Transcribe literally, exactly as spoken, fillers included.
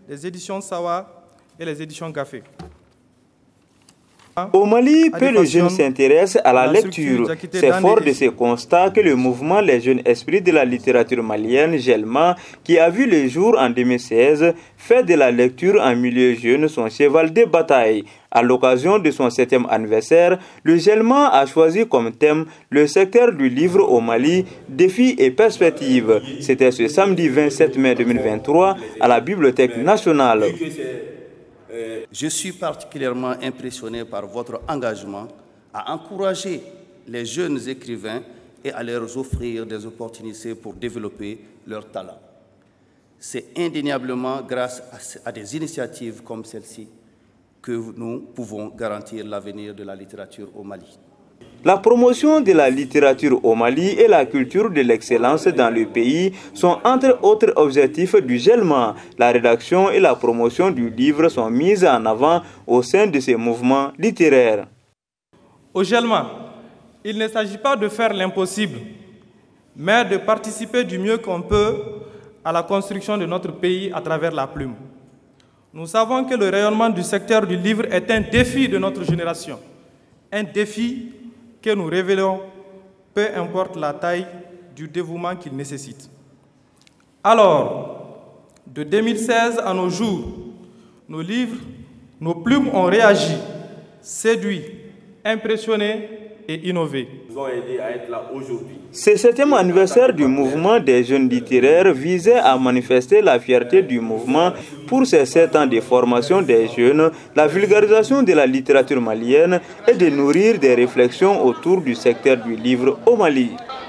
les éditions Sawa et les éditions Gafé. Au Mali, peu de jeunes s'intéressent à la lecture. C'est fort de ces constats que le mouvement Les Jeunes Esprits de la littérature malienne, Gelma, qui a vu le jour en deux mille seize, fait de la lecture en milieu jeune son cheval de bataille. À l'occasion de son septième anniversaire, le Gelma a choisi comme thème le secteur du livre au Mali, défis et perspectives. C'était ce samedi vingt-sept mai deux mille vingt-trois à la Bibliothèque nationale. Je suis particulièrement impressionné par votre engagement à encourager les jeunes écrivains et à leur offrir des opportunités pour développer leur talent. C'est indéniablement grâce à des initiatives comme celle-ci que nous pouvons garantir l'avenir de la littérature au Mali. La promotion de la littérature au Mali et la culture de l'excellence dans le pays sont entre autres objectifs du Gelma. La rédaction et la promotion du livre sont mises en avant au sein de ces mouvements littéraires. Au Gelma, il ne s'agit pas de faire l'impossible, mais de participer du mieux qu'on peut à la construction de notre pays à travers la plume. Nous savons que le rayonnement du secteur du livre est un défi de notre génération, un défi que nous révélons, peu importe la taille du dévouement qu'il nécessite. Alors, de deux mille seize à nos jours, nos livres, nos plumes ont réagi, séduit, impressionné et innové. Nous ont aidé à être là aujourd'hui. Ce septième anniversaire du mouvement des jeunes littéraires visait à manifester la fierté du mouvement pour ces sept ans de formation des jeunes, la vulgarisation de la littérature malienne et de nourrir des réflexions autour du secteur du livre au Mali.